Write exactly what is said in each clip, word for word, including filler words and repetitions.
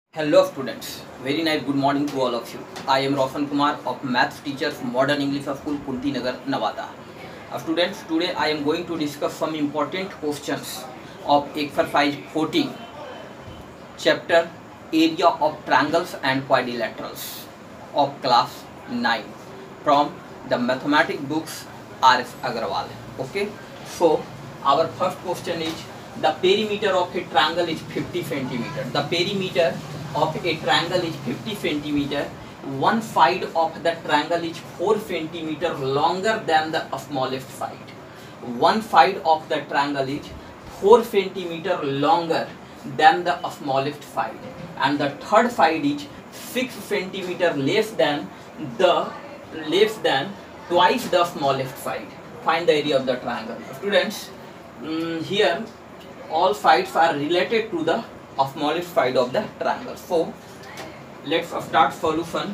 Hello students, very nice good morning to all of you. I am Roshan Kumar of Maths Teacher from Modern English School, Kunti Nagar, Nevada. Uh, students, today I am going to discuss some important questions of exercise fourteen, chapter Area of Triangles and Quadrilaterals of class nine from the mathematics books R S Agarwal. Okay, so our first question is the perimeter of a triangle is fifty centimeter. The perimeter of a triangle is fifty centimeter. One side of the triangle is four centimeter longer than the smallest side. One side of the triangle is four centimeter longer than the smallest side, and the third side is six centimeter less than the less than twice the smallest side. Find the area of the triangle. Students, um, here all sides are related to the smallest side of the triangle. So let's start solution.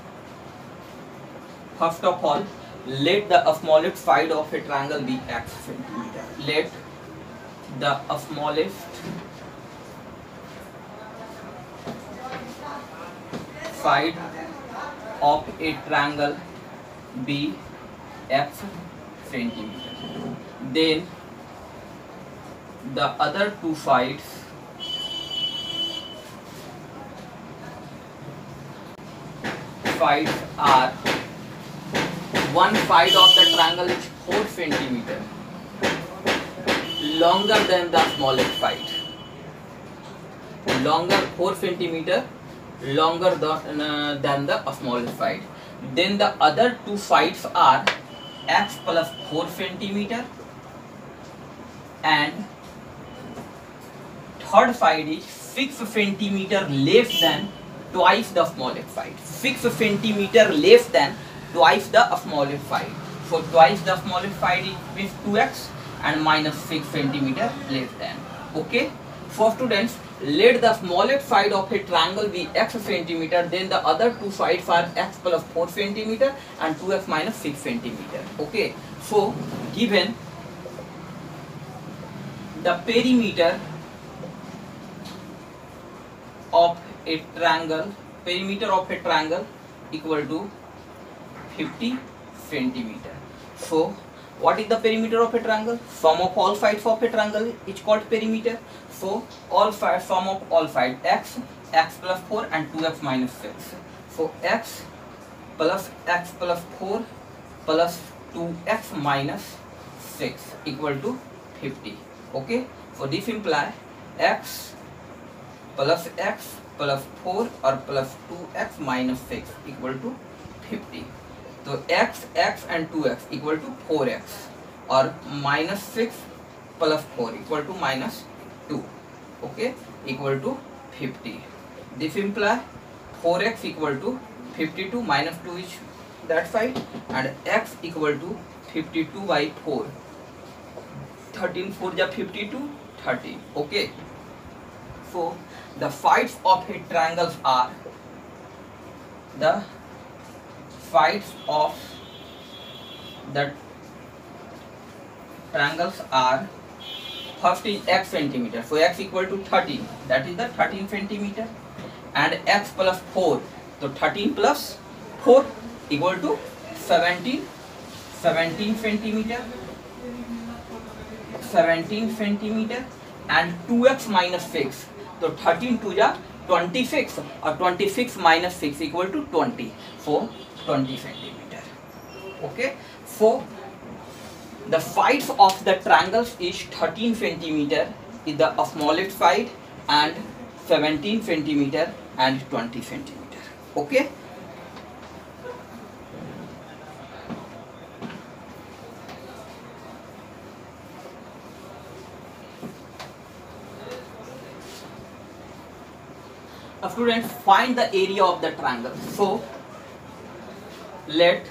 First of all, let the smallest side of a triangle be x centimeter. Let the smallest side of a triangle be x centimeter. Then the other two sides sides are, one side of the triangle is four centimeter longer than the smallest side, longer four centimeter longer than, uh, than the smallest side. Then the other two sides are x plus four centimeter, and third side is six centimeter less than twice the smallest side. six centimeter less than twice the smallest side. So twice the smallest side is two x and minus six centimeter less than. Okay. So students, let the smallest side of a triangle be x centimeter, then the other two sides are x plus four centimeter and two x minus six centimeter. Okay. So given the perimeter of a triangle, perimeter of a triangle equal to fifty centimeter. So what is the perimeter of a triangle? Sum of all sides of a triangle is called perimeter. So all sides, sum of all sides, x, x plus four and two x minus six. So x plus x plus four plus two x minus six equal to fifty. Okay. So this implies x plus x plus four or plus two x minus six equal to fifty. So x, x and two x equal to four x, or minus six plus four equal to minus two. Okay, equal to fifty. This implies four x equal to fifty-two, minus two is that side, and x equal to fifty-two by four. thirteen four ja fifty-two, thirteen. Okay. So the sides of a triangle are, the sides of the triangles are, first is x centimeter, so x equal to thirteen, that is the thirteen centimeter, and x plus four, so thirteen plus four equal to seventeen, seventeen centimeter, seventeen centimeter, and two x minus six, so thirteen two ja twenty-six, or twenty-six minus six equal to twenty, so twenty centimeter. Okay, so the sides of the triangles is thirteen centimeter is the smallest side, and seventeen centimeter and twenty centimeter. Okay. Uh, students, find the area of the triangle. So let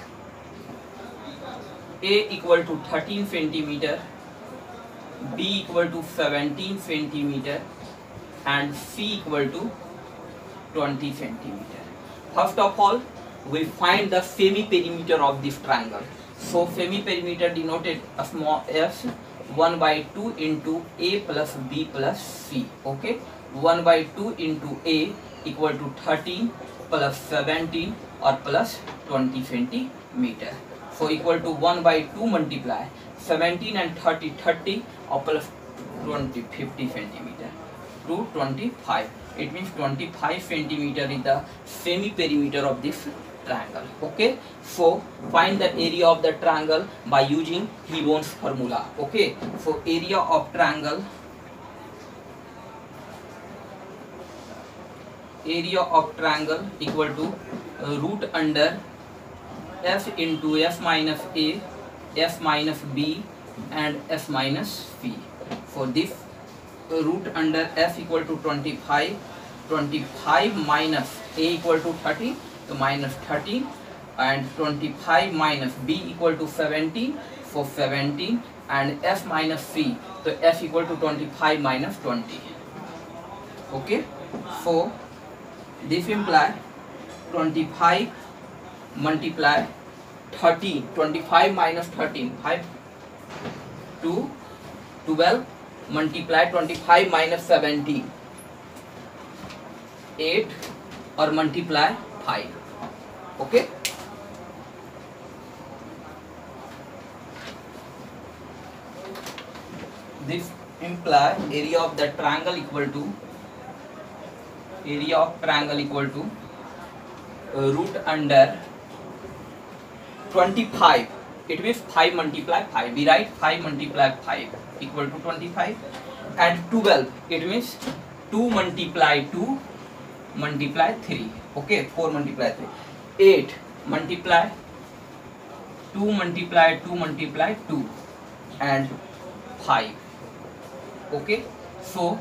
A equal to thirteen centimeter, B equal to seventeen centimeter, and C equal to twenty centimeter. First of all, we find the semi-perimeter of this triangle. So semi-perimeter denoted a small s, one by two into A plus B plus C. Okay, one by two into A equal to thirteen plus seventeen और plus twenty centimetre. So equal to one by two multiply seventeen and thirty thirty और plus twenty fifty centimetre to twenty five. It means twenty-five centimeter is the semi perimeter of this triangle. Okay, so find the area of the triangle by using Hebon's formula. Okay, so area of triangle, area of triangle equal to uh, root under f into f minus a, f minus b and f minus c. For this uh, root under f equal to twenty-five, twenty-five minus a equal to thirty, so minus thirteen, and twenty-five minus b equal to seventeen, so seventeen, and f minus c, so f equal to twenty-five minus twenty. Okay, so this imply twenty-five multiply thirteen, twenty-five minus thirteen, five to twelve multiply twenty-five minus seventeen, eight और multiply five. Okay, this imply area of the triangle equal to area of triangle equal to uh, root under twenty-five. It means five multiply five. We write five multiply five equal to twenty-five, and twelve. It means two multiply two multiply three. Okay, four multiply three. eight multiply two multiply two multiply two and five. Okay, so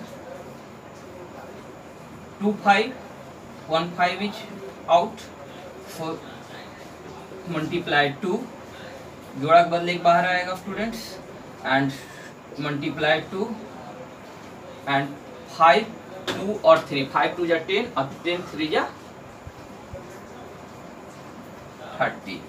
two five, one five is out, so multiply two, जोड़ा के बदले एक बाहर आएगा students, and multiply two and five, two और three, five two जा ten और ten three जा थर्टी,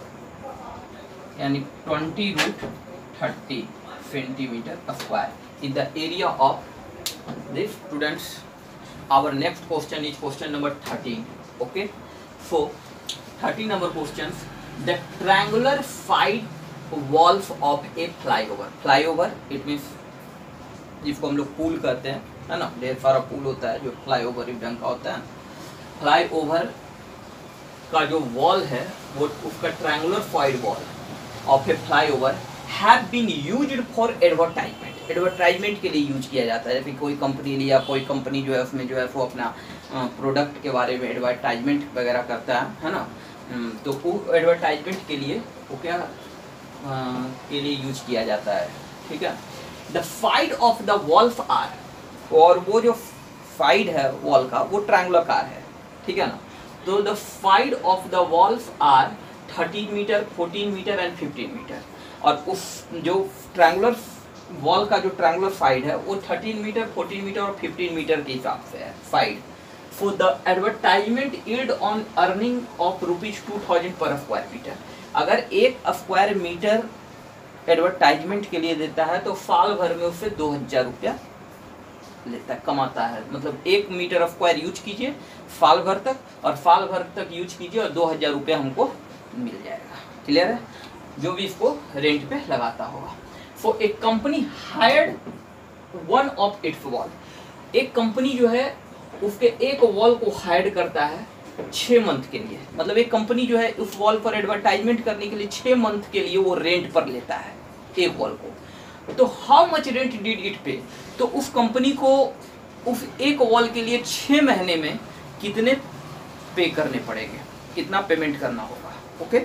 यानी twenty root thirty centimetre square is the area of this. Students, our next question is question number thirteen. Okay, so thirteen number questions. The triangular side walls of a flyover. Flyover it means जिसको हम लोग पुल कहते हैं, है ना, ढेर सारा पुल होता है जो फ्लाईओवर इस ढंग का होता है. फ्लाईओवर का जो वॉल है वो उसका triangular side wall of a flyover have been used for advertisement. Advertisement के लिए यूज किया जाता है. जैसे कोई कंपनी लिया, कोई कंपनी जो है उसमें जो है वो अपना प्रोडक्ट के बारे में एडवर्टाइजमेंट वगैरह करता है, है ना, तो वो एडवर्टाइजमेंट के लिए वो क्या आ, के लिए यूज किया जाता है. ठीक है. The side of the walls are, और वो जो साइड है वॉल का वो ट्रायंगुलर कार है. ठीक है ना. तो the side of the walls are thirteen metre, fourteen metre and fifteen metre. और उस जो ट्रायंगुलर वॉल का जो ट्रायंगुलर साइड है वो थर्टीन मीटर, फोर्टीन मीटर और फिफ्टीन मीटर के हिसाब से है side. For the advertisement yield on earning of rupees two thousand per square metre. अगर एक स्क्वायर मीटर एडवर्टाइजमेंट के लिए देता है तो साल भर में उससे दो हजार रुपया लेता है, कमाता है. मतलब एक मीटर स्क्वायर यूज कीजिए साल भर तक, और साल भर तक यूज कीजिए और दो हजार रुपया हमको मिल जाएगा. क्लियर है, जो भी इसको रेंट पे लगाता होगा. So a company hired one of its wall. एक कंपनी जो है उसके एक वॉल को हायर करता है छः मंथ के लिए. मतलब एक कंपनी जो है उस वॉल पर एडवर्टाइजमेंट करने के लिए छः मंथ के लिए वो रेंट पर लेता है एक वॉल को. तो how much rent did it pay, तो उस कंपनी को उस एक वॉल के लिए छः महीने में कितने पे करने पड़ेंगे, कितना पेमेंट करना होगा. Okay,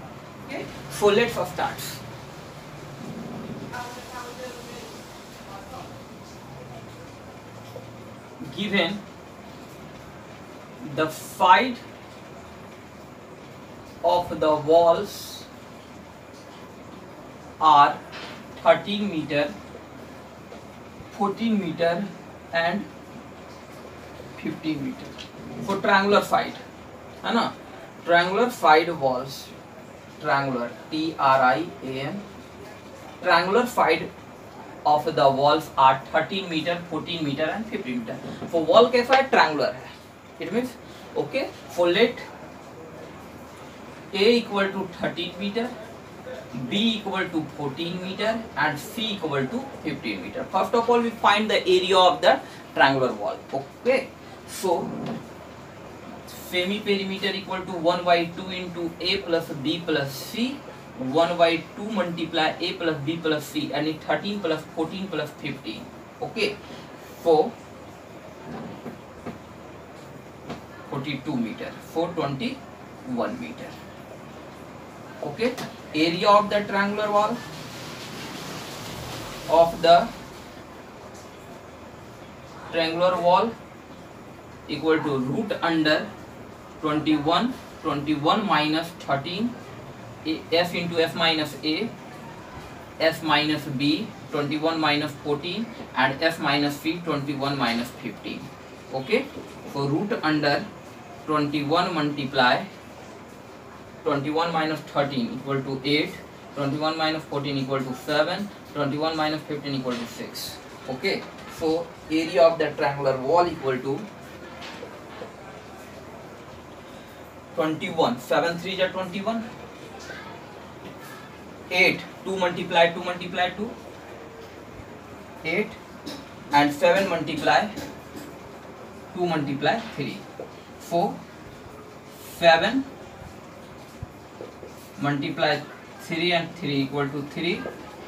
so let's start. Given the side of the walls are thirteen meter, fourteen meter and fifteen meter. For triangular side, है ना, triangular side walls, triangular, T R I A N, triangular side of the walls are thirteen meter, fourteen meter and fifteen meter. So wall कैसा है, triangular है. It means, okay, so let A equal to thirteen meter, B equal to fourteen meter, and C equal to fifteen meter. First of all, we find the area of the triangular wall. Okay, so semi perimeter equal to one by two into A plus B plus C. one by two multiply A plus B plus C, and it thirteen plus fourteen plus fifteen. Okay, so forty-two meter, four hundred twenty-one meter. Okay, area of the triangular wall of the triangular wall equal to root under twenty-one, twenty-one minus thirteen, S into S minus A, S minus B, twenty-one minus fourteen, and S minus C, twenty-one minus fifteen. Okay, so root under twenty-one multiply twenty-one minus thirteen equal to eight, twenty-one minus fourteen equal to seven, twenty-one minus fifteen equal to six. Okay, so area of the triangular wall equal to twenty-one, seven three is twenty-one, eight, two multiply two multiply two, eight, and seven multiply two multiply three, so seven multiply three and three equal to three,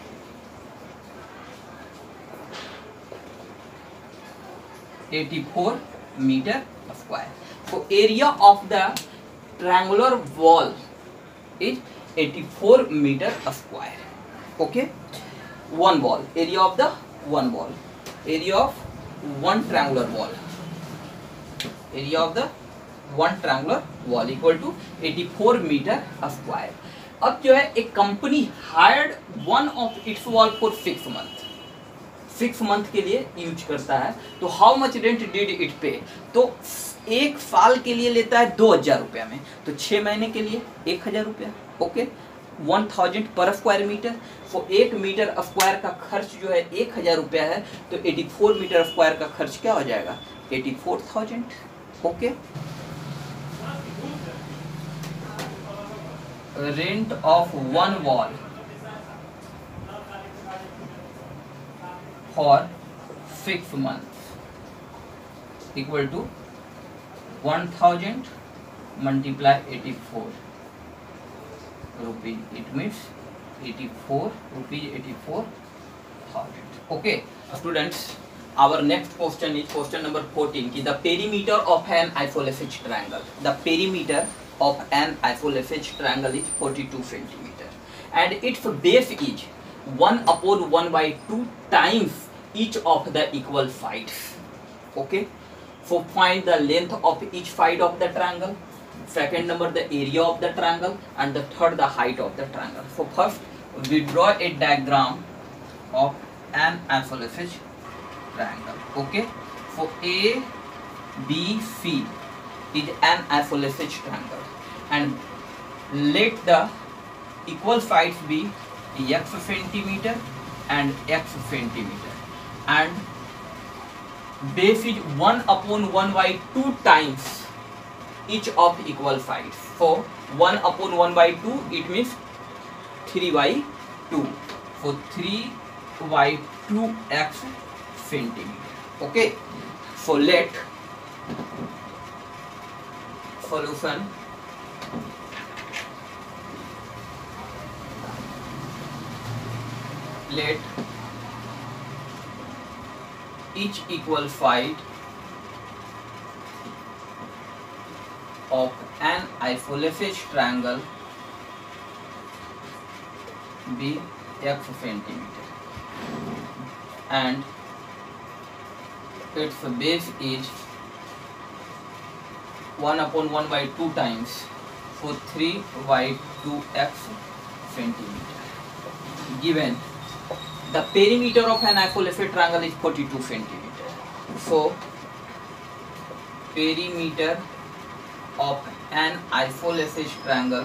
eighty-four meter square. So area of the triangular wall is eighty-four meter square. Okay, one wall, area of the one wall, area of one triangular wall, area of the one triangular wall equal to eighty-four meter square. अब जो है एक company hired one of its wall for six month, six month के लिए use करता है, तो how much rent did it pay, तो एक साल के लिए लेता है दो हजार रुपया में, तो छः महीने के लिए एक हजार रुपया. Okay, one thousand per square metre. So एक मीटर स्क्वायर का खर्च जो है एक हजार रुपया है, तो एटी फोर मीटर स्क्वायर का खर्च क्या हो जाएगा, eighty four thousand. Okay, rent of one wall for six month equal to one thousand multiply eighty four rupees. It means eighty-four rupees, eighty-four thousand. Okay, students, our next question is question number fourteen. Ki the perimeter of an isosceles triangle. The perimeter of an isosceles triangle is forty-two centimeter, and its base is one upon one by two times each of the equal sides. Okay, so find the length of each side of the triangle. Second number the area of the triangle, and the third the height of the triangle. So first we draw a diagram of an isosceles triangle. Okay, so A B C is an isosceles triangle, and let the equal sides be x centimeter and x centimeter, and base is one upon one by two times each of equal sides. So one upon one by two, it means three by two. So three by two x centimeter. Okay, so let solution let each equal side of an isosceles triangle be x centimeter, and its base is one upon one by two times, so three by two x centimeter. Given the perimeter of an isosceles triangle is forty-two centimeter, so perimeter of an isosceles triangle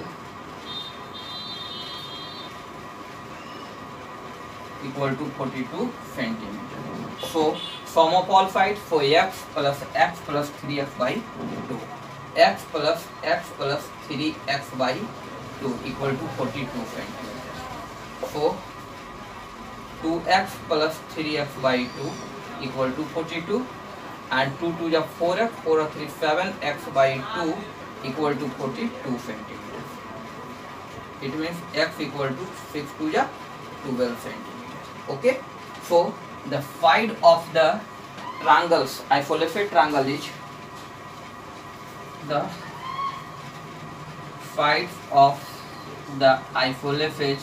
equal to forty-two centimeter. So sum of all sides, for x plus x plus three x by two, x plus x plus three x by two equal to forty-two centimeters. So two x plus three x by two equal to forty-two, and two to the four x, four or three seven, x by two equal to forty-two centimeters. It means x equal to six to the twelve centimeters. Okay, so the side of the triangles, isosceles triangle is the sides of the isosceles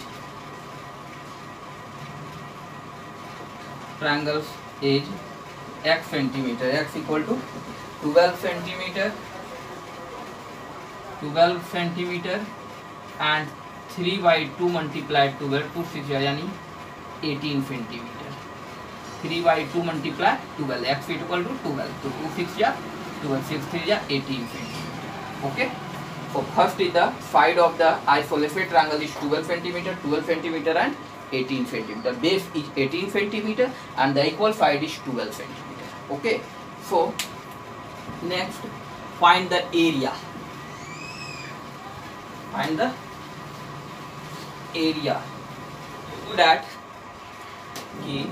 triangles is x centimeter, x equal to twelve centimeter, twelve centimeter, and three by two multiplied twelve, two six यानी eighteen centimeter. three by two multiplied twelve, x equal to twelve, तो two six या twelve, six three या eighteen centimeter. Okay, so first is the side of the isosceles triangle is twelve centimeter, twelve centimeter and eighteen centimeter. Base is eighteen centimeter and the equal side is twelve centimeter. Okay, so next find the area. Find the area. Do that the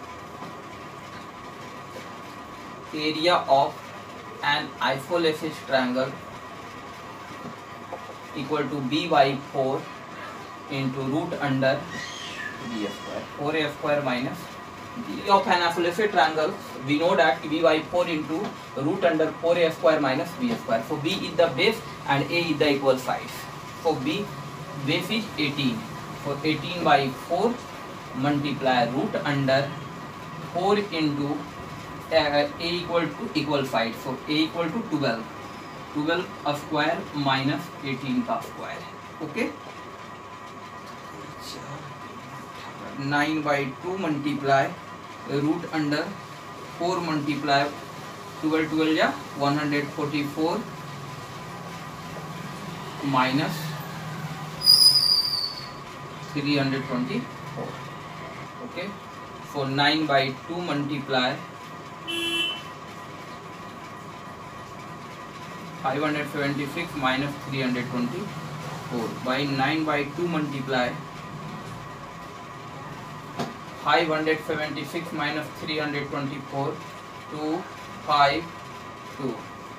area of an isosceles triangle equal to b by four into root under b square, four a square minus b of an isosceles triangle. We know that b by four into root under four a square minus b square. So b is the base and a is the equal sides. So b base is eighteen. So eighteen by four multiply root under four into uh, a equal to equal side. So a equal to twelve. twelve a square minus eighteen a square. Okay. nine by two multiply root under four multiply twelve, twelve या one hundred forty-four minus three hundred twenty-four. Okay, so nine by two multiply five hundred seventy-six minus three hundred twenty-four by nine by two multiply five hundred seventy-six minus three hundred twenty-four, two five two,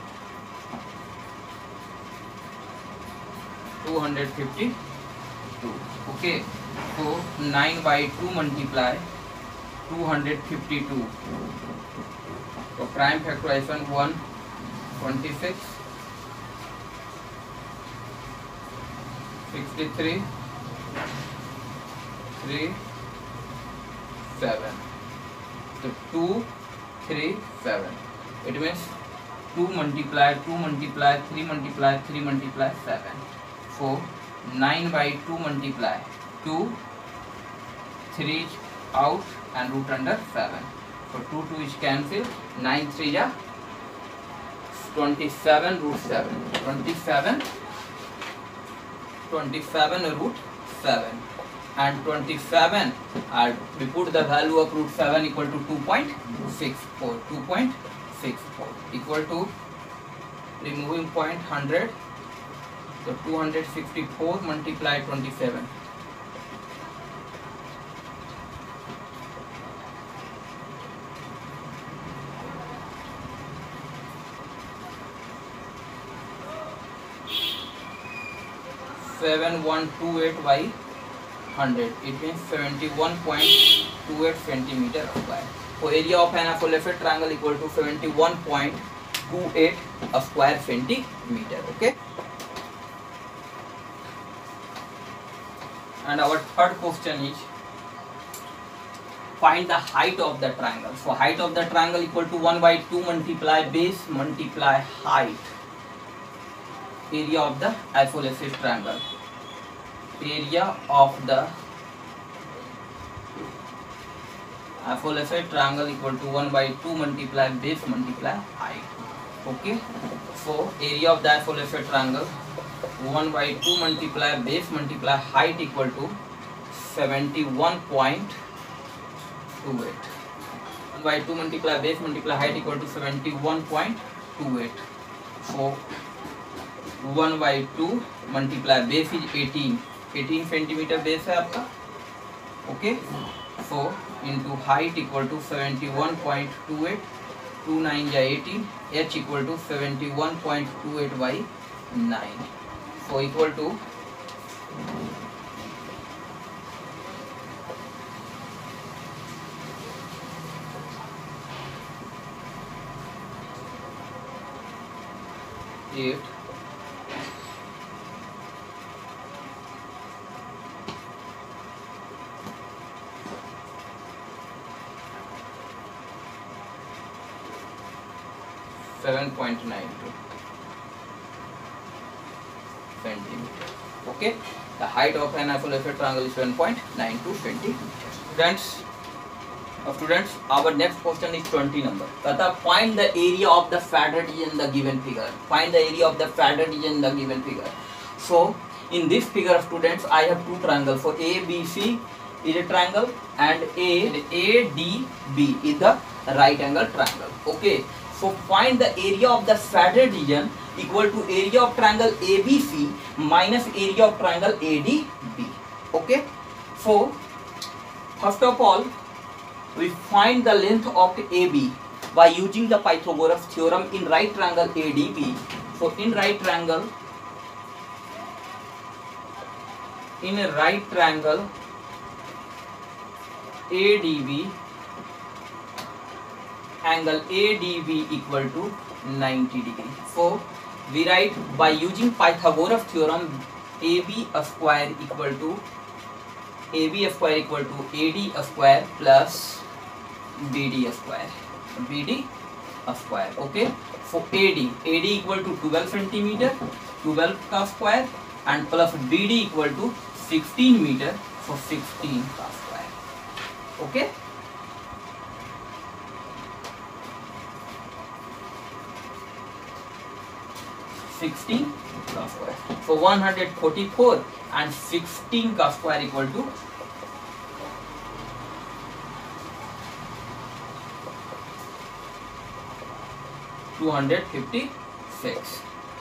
two hundred fifty-two. Okay, so nine by two multiply two hundred fifty-two. So prime factorization one twenty-six, sixty-three, three seven. So two three seven. It means two multiply two multiply three multiply three multiply seven. So nine by two multiply two, three out and root under seven. So two two is cancelled. nine three is twenty-seven root seven. twenty-seven, twenty-seven root seven. And twenty-seven, uh, we put the value of root seven equal to two point six four, two point six four equal to removing point one hundred, so two hundred sixty-four multiply twenty-seven. seven one two eight by one hundred, it means seventy-one point two eight centimeter square. So area of an isosceles triangle equal to seventy-one point two eight a square centimeter. Okay. And our third question is find the height of the triangle. So height of the triangle equal to one by two multiply base multiply height. Area of the isosceles triangle. Area of the isosceles triangle equal to one by two multiply base multiply height. Okay, so area of the isosceles triangle one by two multiply base multiply height equal to seventy-one point two eight. one by two multiply base multiply height equal to seventy-one point two eight. So one by two multiply base is eighteen. eighteen centimeter base है आपका. Okay. So into height equal to seventy-one point two eight. two nine is eighteen. H equal to seventy-one point two eight by nine. So equal to eight seven point nine two centimeter. Okay, the height of an isolated triangle is seven point nine two centimeter. Students, uh, students, our next question is twenty number. Tata, find the area of the fathered region in the given figure. Find the area of the fathered region in the given figure. So, in this figure, students, I have two triangles. So, A B C is a triangle and A A D B is the right angle triangle. Okay. So find the area of the fathered region equal to area of triangle A B C minus area of triangle A D B. Okay. So first of all, we find the length of A B by using the Pythagoras theorem in right triangle A D B. So in right triangle, in a right triangle A D B, angle A D B equal to ninety degree. So we write by using Pythagoras theorem, A B square equal to A B square equal to A D square plus B D square. B D square. Okay. So A D A D equal to twelve centimeter, twelve का square, and plus B D equal to sixteen meter. So sixteen का square. Okay. sixteen का square. So one hundred forty-four and sixteen का square equal to two hundred fifty-six.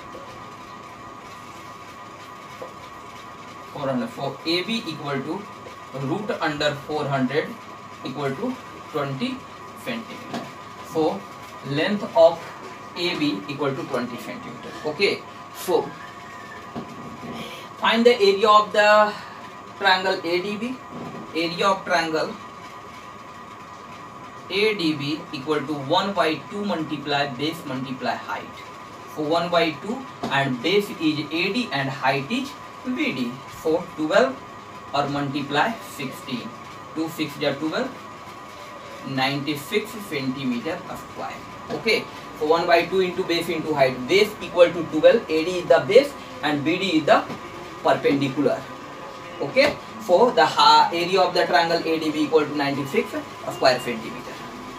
four hundred. So A B equal to root under four hundred equal to twenty centimeter. So length of A B equal to twenty centimeter. Okay. So find the area of the triangle A D B. Area of triangle A D B equal to one by two multiply base multiply height. So one by two and base is A D and height is B D. So twelve or multiply sixteen. two six is twelve. ninety-six centimeter square. Okay. So one by two into base into height. Base equal to twelve. A D is the base and B D is the perpendicular. Okay. So the area of the triangle A D B equal to ninety-six square centimeter.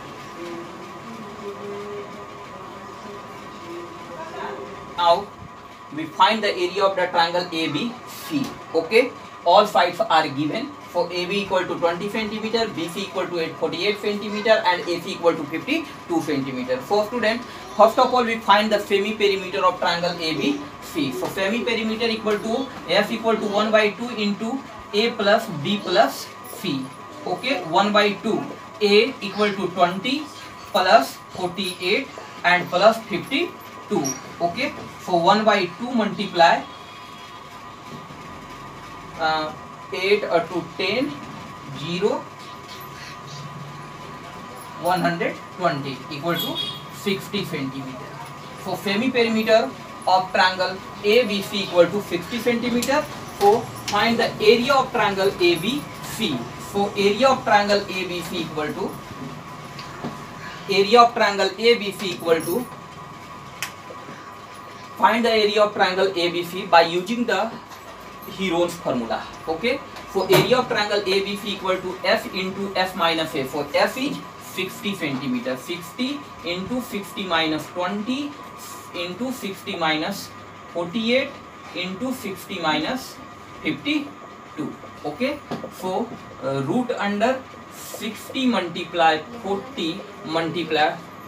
Now we find the area of the triangle A B C. Okay. All sides are given. So A B equal to twenty centimeter, B C equal to forty-eight centimeter, and A C equal to fifty-two centimeter. So student, first of all we find the semi-perimeter of triangle A B C. So semi-perimeter equal to F equal to one by two into A plus B plus C. Okay, one by two. A equal to twenty plus forty-eight and plus fifty-two. Okay, so one by two multiply uh, eight uh, to ten, zero, one hundred twenty equal to sixty centimeter. So semi-perimeter of triangle A B C equal to sixty centimeter. So find the area of triangle A B C. So area of triangle A B C equal to area of triangle A B C equal to find the area of triangle A B C by using the Heron's formula. Okay. So area of triangle A B C equal to F into F minus A. So F is sixty centimeter. sixty into sixty minus twenty into sixty minus forty-eight into sixty minus fifty-two. Okay. So uh, root under sixty multiply forty multiply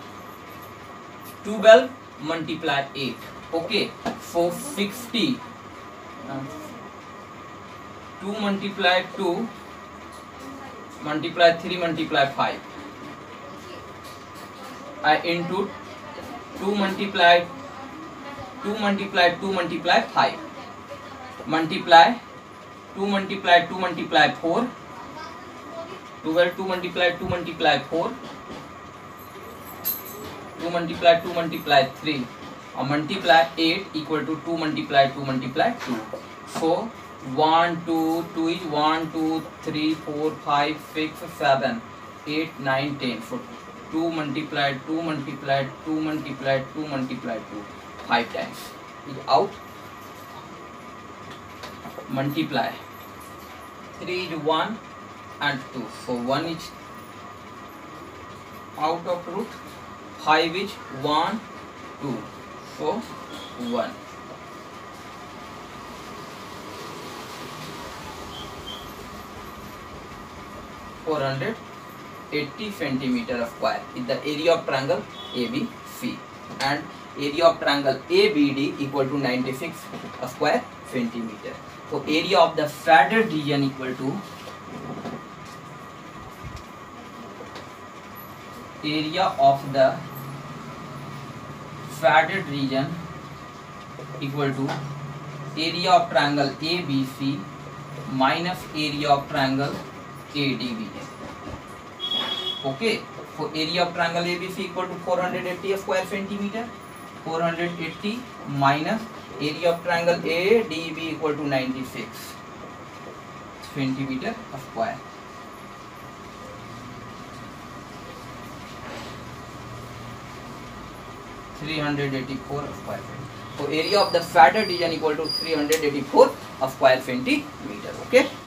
twelve multiply eight. Okay, so sixty uh, two multiply two multiply three multiply five. I into two multiply two multiply two multiply five multiply two multiply two multiply four twelve two multiply two multiply four two multiply two multiply three or multiply eight equal to two multiply two multiply two. So one two two is one two three four five six seven eight nine ten. So two multiply two multiply two multiply two multiply two five times is out. Multiply three is one and two, so one is out of root, five is one two, so one. four hundred eighty centimeter square is the area of triangle A B C, and area of triangle A B D equal to ninety-six square centimeter. So area of the shaded region equal to area of the shaded region equal to area of triangle A B C minus area of triangle A D B. Okay, so area of triangle A B C equal to four hundred eighty square centimeter. four hundred eighty minus area of triangle A D B equal to ninety-six centimeter square. three hundred eighty-four square feet. So area of the shaded region equal to three hundred eighty-four square centimeter. Okay.